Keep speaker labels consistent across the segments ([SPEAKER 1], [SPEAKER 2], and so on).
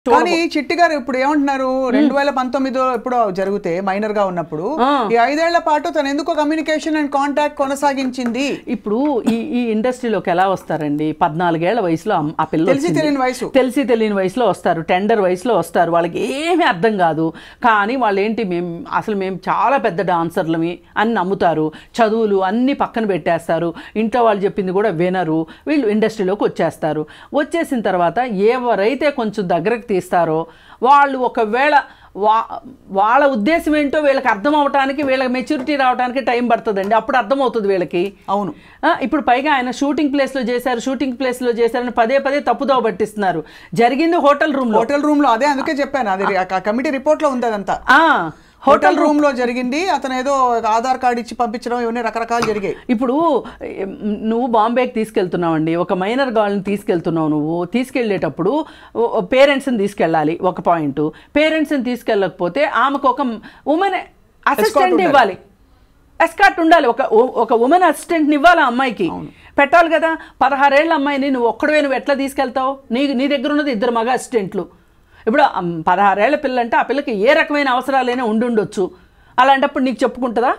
[SPEAKER 1] కానీ చిట్టి గారు ఇప్పుడు ఏమంటున్నారు 2019లో ఎప్పుడో జరిగితే మైనర్ గా ఉన్నప్పుడు ఈ 5 ఏళ్ల పాటు తను ఎందుకో కమ్యూనికేషన్ అండ్ కాంటాక్ట్ కొనసాగించింది.
[SPEAKER 2] ఇప్పుడు ఈ ఇండస్ట్రీలోకి ఎలా వస్తారండి? 14 ఏళ్ల వయసులో ఆ పిల్ల తెలిసి తెలియని వయసులో వస్తారు, టెండర్ వయసులో వస్తారు, వాళ్ళకి ఏమీ అర్థం కాదు. కానీ వాళ్ళు ఏంటి, మేము చాలా పెద్ద డాన్సర్లమి అని నమ్ముతారు, చదువులు అన్నీ పక్కన పెట్టేస్తారు, ఇంట్లో వాళ్ళు చెప్పింది కూడా వినరు, వీళ్ళు ఇండస్ట్రీలోకి వచ్చేస్తారు. వచ్చేసిన తర్వాత ఎవరైతే కొంచెం దగ్గరకు తీస్తారో వాళ్ళు ఒకవేళ వాళ్ళ ఉద్దేశం ఏంటో వీళ్ళకి అర్థం అవడానికి, వీళ్ళకి మెచ్యూరిటీ రావడానికి టైం పడుతుందండి. అప్పుడు అర్థమవుతుంది వీళ్ళకి.
[SPEAKER 1] అవును.
[SPEAKER 2] ఇప్పుడు పైగా ఆయన షూటింగ్ ప్లేస్లో చేశారని పదే తప్పుదోవ పట్టిస్తున్నారు. జరిగింది హోటల్ రూమ్ లో. అదే అందుకే చెప్పాను, అదే కమిటీ రిపోర్ట్ లో ఉంది అదంతా. హోటల్ రూమ్ లో జరిగింది. అతను ఏదో ఆధార్ కార్డు ఇచ్చి పంపించడం, ఇవన్నీ రకరకాలు జరిగాయి. ఇప్పుడు నువ్వు బాంబేకి తీసుకెళ్తున్నావండి, ఒక మైనర్ గర్ల్ని తీసుకెళ్తున్నావు. నువ్వు తీసుకెళ్లేటప్పుడు పేరెంట్స్ని తీసుకెళ్ళాలి, ఒక పాయింట్. పేరెంట్స్ని తీసుకెళ్ళకపోతే ఆమెకు ఒక ఉమెన్ అసిస్టెంట్ ఇవ్వాలి, ఎస్కార్ట్ ఉండాలి, ఒక ఉమెన్ అసిస్టెంట్ని ఇవ్వాలి. ఆ అమ్మాయికి పెట్టాలి కదా. 16 ఏళ్ల అమ్మాయిని నువ్వు ఎట్లా తీసుకెళ్తావు? నీ దగ్గర ఉన్నది 2 మగ అసిస్టెంట్లు. ఇప్పుడు 16 ఏళ్ల పిల్ల అంటే ఆ పిల్లకి ఏ రకమైన అవసరాలైనా ఉండుండొచ్చు. అలాంటప్పుడు నీకు చెప్పుకుంటుందా?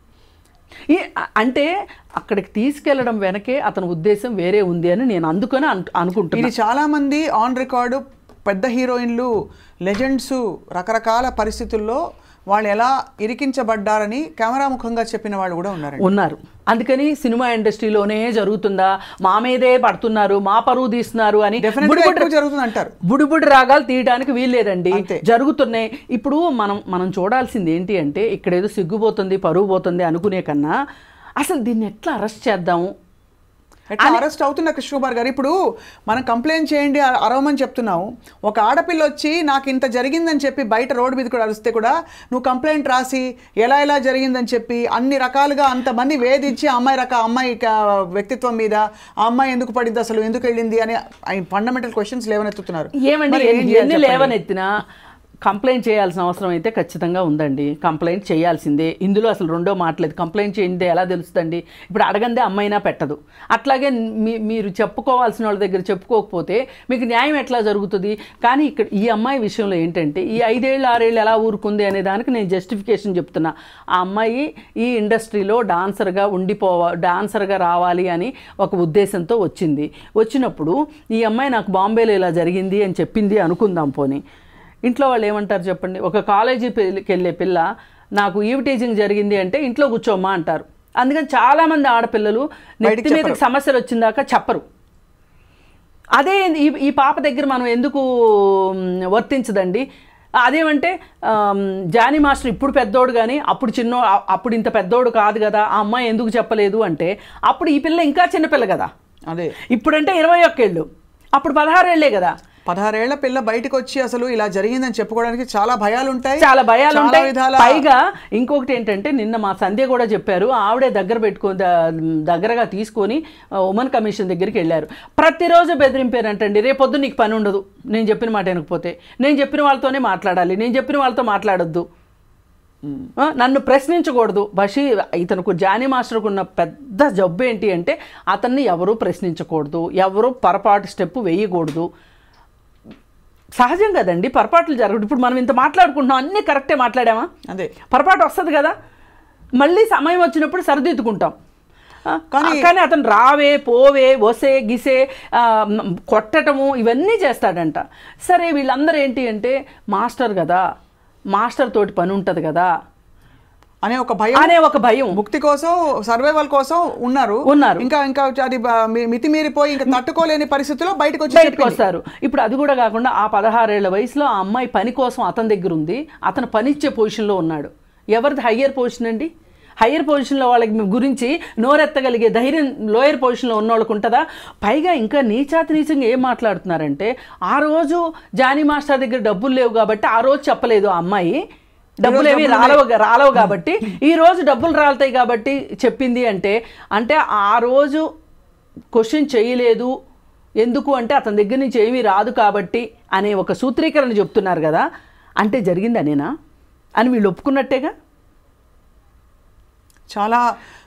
[SPEAKER 2] అంటే అక్కడికి తీసుకెళ్లడం వెనకే అతని ఉద్దేశం వేరే ఉంది అని నేను అందుకని అనుకుంటున్నాను.
[SPEAKER 1] ఇది చాలామంది ఆన్ రికార్డు పెద్ద హీరోయిన్లు, లెజెండ్స్ రకరకాల పరిస్థితుల్లో వాళ్ళు ఎలా ఇరికించబడ్డారని కెమెరా ముఖంగా చెప్పిన వాళ్ళు కూడా
[SPEAKER 2] ఉన్నారు. అందుకని సినిమా ఇండస్ట్రీలోనే జరుగుతుందా, మా మీదే పడుతున్నారు, మా పరువు తీస్తున్నారు అని
[SPEAKER 1] జరుగుతుందంటారు.
[SPEAKER 2] బుడిబుడి రాగాలు తీయడానికి వీల్లేదండి, జరుగుతున్నాయి. ఇప్పుడు మనం చూడాల్సింది ఏంటి అంటే, ఇక్కడేదో సిగ్గుపోతుంది, పరువు పోతుంది అనుకునే కన్నా అసలు దీన్ని ఎట్లా అరెస్ట్ చేద్దాము,
[SPEAKER 1] అరెస్ట్ అవుతున్న కృష్ణకుమార్ గారు. ఇప్పుడు మనం కంప్లైంట్ చేయండి, అరవమని చెప్తున్నావు. ఒక ఆడపిల్ల వచ్చి నాకు ఇంత జరిగిందని చెప్పి బయట రోడ్డు మీద కూడా అరిస్తే కూడా నువ్వు కంప్లైంట్ రాసి ఎలా జరిగిందని చెప్పి అన్ని రకాలుగా అంతమంది వేధించి అమ్మాయి వ్యక్తిత్వం మీద ఆ అమ్మాయి ఎందుకు పడింది, అసలు ఎందుకు వెళ్ళింది అని ఫండమెంటల్ క్వశ్చన్స్ లేవనెత్తుతున్నారు.
[SPEAKER 2] ఏమండి లేవనెత్తినా కంప్లైంట్ చేయాల్సిన అవసరం అయితే ఖచ్చితంగా ఉందండి. కంప్లైంట్ చేయాల్సిందే. ఇందులో అసలు రెండో మాటలేదు. కంప్లైంట్ చేయిందే ఎలా తెలుస్తుందండి? ఇప్పుడు అడగందే అమ్మైనా పెట్టదు. అట్లాగే మీరు చెప్పుకోవాల్సిన వాళ్ళ దగ్గర చెప్పుకోకపోతే మీకు న్యాయం ఎట్లా జరుగుతుంది? కానీ ఇక్కడ ఈ అమ్మాయి విషయంలో ఏంటంటే, ఈ 5 ఏళ్ళు 6 ఏళ్ళు ఎలా ఊరుకుంది అనే దానికి నేను జస్టిఫికేషన్ చెప్తున్నా. ఆ అమ్మాయి ఈ ఇండస్ట్రీలో డాన్సర్గా రావాలి అని ఒక ఉద్దేశంతో వచ్చినప్పుడు ఈ అమ్మాయి నాకు బాంబేలో ఇలా జరిగింది అని చెప్పింది అనుకుందాం. పోనీ ఇంట్లో వాళ్ళు ఏమంటారు చెప్పండి? ఒక కాలేజీకి వెళ్ళే పిల్ల నాకు ఈవిటీజింగ్ జరిగింది అంటే ఇంట్లో కూర్చోమ్మా అంటారు. అందుకని చాలామంది ఆడపిల్లలు నెత్తి మీదకి సమస్యలు వచ్చిందాకా చెప్పరు. అదే ఈ పాప దగ్గర మనం ఎందుకు వర్తించదండి? అదేమంటే జానీ మాస్టర్ ఇప్పుడు పెద్దోడు కానీ అప్పుడు ఇంత పెద్దోడు కాదు కదా, ఆ అమ్మాయి ఎందుకు చెప్పలేదు అంటే అప్పుడు ఈ పిల్ల ఇంకా చిన్నపిల్ల కదా.
[SPEAKER 1] అదే ఇప్పుడంటే
[SPEAKER 2] 21 ఏళ్ళు, అప్పుడు 16 ఏళ్లే కదా.
[SPEAKER 1] 16 ఏళ్ల పిల్ల బయటకు వచ్చి అసలు ఇలా జరిగిందని చెప్పుకోవడానికి చాలా భయాలు ఉంటాయి.
[SPEAKER 2] పైగా ఇంకొకటి ఏంటంటే, నిన్న మా సంధ్య కూడా చెప్పారు, ఆవిడే దగ్గరగా తీసుకొని ఉమెన్ కమిషన్ దగ్గరికి వెళ్ళారు. ప్రతిరోజు బెదిరింపారంటండి, రేపొద్దు నీకు పని ఉండదు, నేను చెప్పిన మాట వినకపోతే, నేను చెప్పిన వాళ్ళతోనే మాట్లాడాలి, నేను చెప్పిన వాళ్ళతో మాట్లాడొద్దు, నన్ను ప్రశ్నించకూడదు. ఇతనుకు జానీ మాస్టర్కు ఉన్న పెద్ద జబ్బు ఏంటి అంటే, అతన్ని ఎవరూ ప్రశ్నించకూడదు, ఎవరూ పొరపాటు స్టెప్ వేయకూడదు. సహజం కదండి, పొరపాట్లు జరగదు. ఇప్పుడు మనం ఇంత మాట్లాడుకుంటున్నాం, అన్నీ కరెక్టే మాట్లాడామా?
[SPEAKER 1] అదే
[SPEAKER 2] పొరపాటు వస్తుంది కదా, మళ్ళీ సమయం వచ్చినప్పుడు సరిదిద్దుకుంటాం. కానీ అతను రావే పోవే వసే గిసే కొట్టటము ఇవన్నీ చేస్తాడంట. సరే, వీళ్ళందరూ ఏంటి అంటే, మాస్టర్ కదా, మాస్టర్ తోటి పని ఉంటుంది కదా
[SPEAKER 1] అనే ఒక భయం, ముక్తి కోసం, సర్వైవల్ కోసం ఉన్నారు. ఇంకా అది మితిమీరిపోయి ఇంకా తట్టుకోలేని పరిస్థితుల్లో బయటకు
[SPEAKER 2] వస్తారు. ఇప్పుడు అది కూడా కాకుండా ఆ 16 ఏళ్ల వయసులో ఆ అమ్మాయి పని కోసం అతని దగ్గర ఉంది, అతను పనిచ్చే పొజిషన్లో ఉన్నాడు. ఎవరిది హయ్యర్ పొజిషన్ అండి? హయ్యర్ పొజిషన్లో వాళ్ళకి గురించి నోరెత్తగలిగే ధైర్యం లోయర్ పొజిషన్లో ఉన్న వాళ్ళకు ఉంటుందా? పైగా ఇంకా నీచంగా ఏం మాట్లాడుతున్నారంటే, ఆ రోజు జానీ మాస్టర్ దగ్గర డబ్బులు లేవు కాబట్టి ఆ రోజు చెప్పలేదు ఆ అమ్మాయి, డబ్బులు ఏమి రాలవు కాబట్టి ఈ రోజు డబ్బులు రాలుతాయి కాబట్టి చెప్పింది అంటే ఆ రోజు క్వశ్చన్ చేయలేదు, ఎందుకు అంటే అతని దగ్గర నుంచి ఏమీ రాదు కాబట్టి అనే ఒక సూత్రీకరణ చెప్తున్నారు కదా. అంటే జరిగింది అనేనా అని వీళ్ళు ఒప్పుకున్నట్టేగా.
[SPEAKER 1] చాలా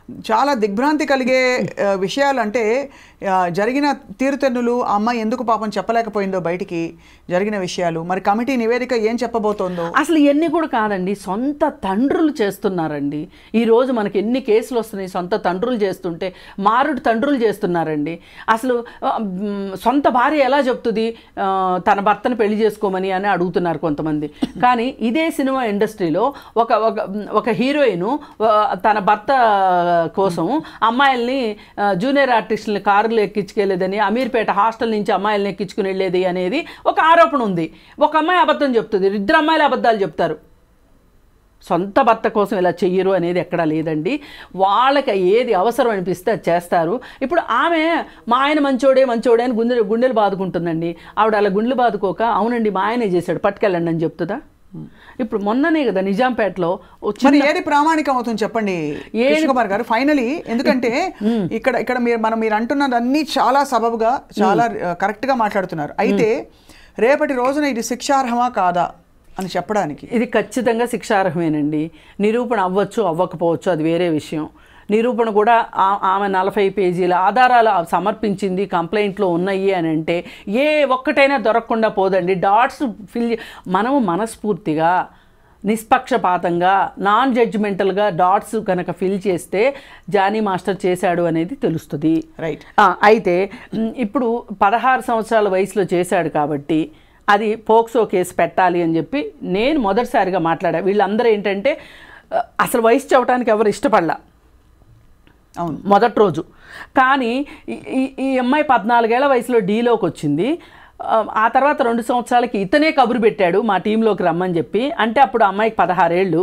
[SPEAKER 1] చాలా దిగ్భ్రాంతి కలిగే విషయాలు. అంటే జరిగిన తీరుతెన్నులు ఆ అమ్మాయి ఎందుకు పాపం చెప్పలేకపోయిందో బయటికి జరిగిన విషయాలు, మరి కమిటీ నివేదిక ఏం చెప్పబోతోందో.
[SPEAKER 2] అసలు ఇవన్నీ కూడా కాదండి, సొంత తండ్రులు చేస్తున్నారండి. ఈరోజు మనకి ఎన్ని కేసులు వస్తున్నాయి, సొంత తండ్రులు చేస్తుంటే, మారుడు తండ్రులు చేస్తున్నారండి. అసలు సొంత భార్య ఎలా చెప్తుంది తన భర్తను పెళ్లి చేసుకోమని అని అడుగుతున్నారు కొంతమంది. కానీ ఇదే సినిమా ఇండస్ట్రీలో ఒక హీరోయిన్ తన భర్త కోసం అమ్మాయిల్ని జూనియర్ ఆర్టిస్టులని కారులు ఎక్కించుకెళ్ళేదని, అమీర్పేట హాస్టల్ నుంచి అమ్మాయిల్ని ఎక్కించుకుని వెళ్ళేది అనేది ఒక ఆరోపణ ఉంది. ఒక అమ్మాయి అబద్ధం చెప్తుంది, ఇద్దరు అమ్మాయిలు అబద్ధాలు చెప్తారు. సొంత భర్త కోసం ఇలా చెయ్యరు అనేది ఎక్కడా లేదండి. వాళ్ళకి ఏది అవసరం అనిపిస్తే అది చేస్తారు. ఇప్పుడు ఆమె మా ఆయన మంచోడే అని గుండెలు బాదుకుంటుందండి. ఆవిడ అలా గుండెలు బాదుకోక అవునండి మా ఆయనే చేశాడు పట్టుకెళ్ళండి అని చెప్తుందా? ఇప్పుడు మొన్ననే కదా నిజాంపేటలో
[SPEAKER 1] ఏది ప్రామాణికం అవుతుంది చెప్పండి కృష్ణకుమార్ గారు ఫైనలీ. ఎందుకంటే ఇక్కడ మీరు అంటున్నది అన్ని చాలా సబబుగా చాలా కరెక్ట్ గా మాట్లాడుతున్నారు. అయితే రేపటి రోజున ఇది శిక్షార్హమా కాదా అని చెప్పడానికి
[SPEAKER 2] ఇది ఖచ్చితంగా శిక్షార్హమేనండి. నిరూపణ అవ్వచ్చు అవ్వకపోవచ్చు అది వేరే విషయం. నిరూపణ కూడా ఆమె 40 పేజీల ఆధారాలు సమర్పించింది, కంప్లైంట్లో ఉన్నాయి అని అంటే ఏ ఒక్కటైనా దొరకకుండా పోదండి. డాట్స్ మనము మనస్ఫూర్తిగా నిష్పక్షపాతంగా నాన్ జడ్జిమెంటల్గా డాట్స్ కనుక ఫిల్ చేస్తే జానీ మాస్టర్ చేశాడు అనేది తెలుస్తుంది.
[SPEAKER 1] రైట్.
[SPEAKER 2] అయితే ఇప్పుడు 16 సంవత్సరాల వయసులో చేశాడు కాబట్టి అది పోక్సో కేసు పెట్టాలి అని చెప్పి నేను మొదటిసారిగా మాట్లాడా. వీళ్ళందరూ ఏంటంటే అసలు వయసు చెప్పడానికి ఎవరు ఇష్టపడలా
[SPEAKER 1] అవును
[SPEAKER 2] మొదటి రోజు. కానీ ఈ అమ్మాయి 14 ఏళ్ల వయసులో డీలోకి వచ్చింది. ఆ తర్వాత 2 సంవత్సరాలకి ఇతనే కబురు పెట్టాడు మా టీంలోకి రమ్మని చెప్పి. అంటే అప్పుడు అమ్మాయికి 16 ఏళ్ళు.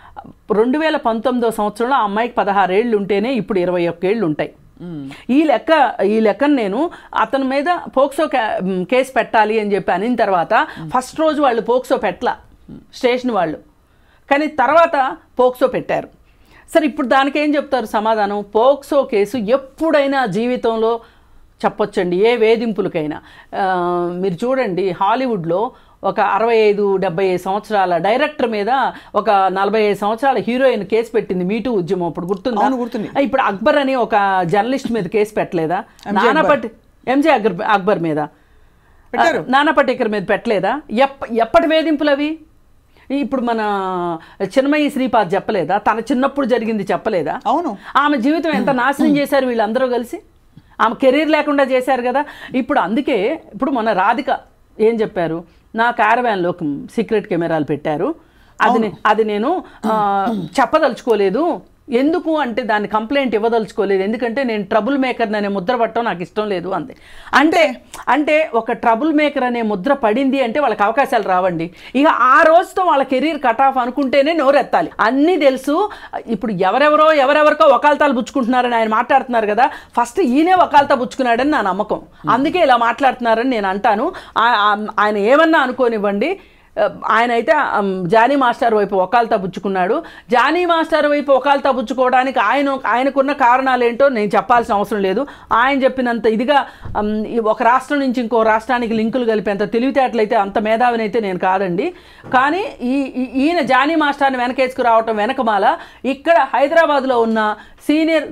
[SPEAKER 2] 2019 సంవత్సరంలో ఆ అమ్మాయికి 16 ఏళ్ళు ఉంటేనే ఇప్పుడు 21 ఏళ్ళు ఉంటాయి. ఈ లెక్కను నేను అతని మీద పోక్సో కేసు పెట్టాలి అని చెప్పి అనిన తర్వాత ఫస్ట్ రోజు వాళ్ళు పోక్సో పెట్టలా స్టేషన్ వాళ్ళు, కానీ తర్వాత పోక్సో పెట్టారు. సరే ఇప్పుడు దానికి ఏం చెప్తారు సమాధానం? పోక్సో కేసు ఎప్పుడైనా జీవితంలో చెప్పొచ్చండి ఏ వేధింపులకైనా. మీరు చూడండి హాలీవుడ్లో ఒక 65-70 సంవత్సరాల డైరెక్టర్ మీద ఒక 45 సంవత్సరాల హీరోయిన్ కేసు పెట్టింది మీటూ ఉద్యమం. ఇప్పుడు గుర్తుందా? ఇప్పుడు అక్బర్ అని ఒక జర్నలిస్ట్ మీద కేసు పెట్టలేదా? ఎంజే అక్బర్ మీద, నానా పటేకర్ మీద పెట్టలేదా? ఎప్పటి వేధింపులు అవి? ఇప్పుడు మన చిన్మయి శ్రీపాద్ చెప్పలేదా? తన చిన్నప్పుడు జరిగింది చెప్పలేదా?
[SPEAKER 1] అవును.
[SPEAKER 2] ఆమె జీవితం ఎంత నాశనం చేశారు వీళ్ళందరూ కలిసి. ఆమె కెరీర్ లేకుండా చేశారు కదా. ఇప్పుడు అందుకే ఇప్పుడు మన రాధిక ఏం చెప్పారు? నా క్యారవాన్లో సీక్రెట్ కెమెరాలు పెట్టారు, అది నేను చెప్పదలుచుకోలేదు. ఎందుకు అంటే దాన్ని కంప్లైంట్ ఇవ్వదలుచుకోలేదు, ఎందుకంటే నేను ట్రబుల్ మేకర్ అనే ముద్ర పట్టడం నాకు ఇష్టం లేదు అంది. అంటే ఒక ట్రబుల్ మేకర్ అనే ముద్ర పడింది అంటే వాళ్ళకి అవకాశాలు రావండి. ఇక ఆ రోజుతో వాళ్ళ కెరీర్ కట్ ఆఫ్ అనుకుంటేనే నోరెత్తాలి. అన్నీ తెలుసు. ఇప్పుడు ఎవరెవరికో వకాల్తాలు పుచ్చుకుంటున్నారని ఆయన మాట్లాడుతున్నారు కదా. ఫస్ట్ ఈయనే వకాల్తా పుచ్చుకున్నాడని నా నమ్మకం. అందుకే ఇలా మాట్లాడుతున్నారని నేను అంటాను. ఆయన ఏమన్నా అనుకోనివ్వండి, ఆయన అయితే జానీ మాస్టర్ వైపు వకాల్తా పుచ్చుకున్నాడు. జానీ మాస్టర్ వైపు వకాల్తా పుచ్చుకోవడానికి ఆయనకున్న కారణాలు ఏంటో నేను చెప్పాల్సిన అవసరం లేదు. ఆయన చెప్పినంత ఇదిగా ఒక రాష్ట్రం నుంచి ఇంకో రాష్ట్రానికి లింకులు కలిపేంత తెలివితేటలైతే అంత మేధావినైతే నేను కాదండి. కానీ ఈయన జానీ మాస్టర్ని వెనకేసుకు రావటం వెనకమాల ఇక్కడ హైదరాబాద్లో ఉన్న సీనియర్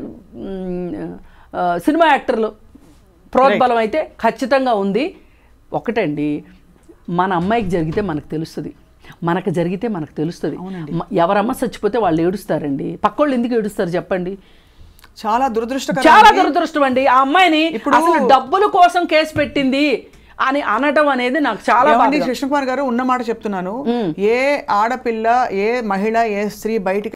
[SPEAKER 2] సినిమా యాక్టర్లు ప్రోద్బలం అయితే ఖచ్చితంగా ఉంది. ఒకటండి, మన అమ్మాయికి జరిగితే మనకు తెలుస్తుంది, మనకు జరిగితే మనకు తెలుస్తుంది. ఎవరమ్మ చచ్చిపోతే వాళ్ళు ఏడుస్తారండి, పక్కోళ్ళు ఎందుకు ఏడుస్తారు చెప్పండి?
[SPEAKER 1] చాలా
[SPEAKER 2] దురదృష్టం అండి. ఆ అమ్మాయిని అసలు డబ్బుల కోసం కేసు పెట్టింది అని అనటం అనేది నాకు చాలా బాగా.
[SPEAKER 1] కృష్ణకుమార్ గారు ఉన్న మాట చెప్తున్నాను. ఏ ఆడపిల్ల, ఏ మహిళ, ఏ స్త్రీ బయటికి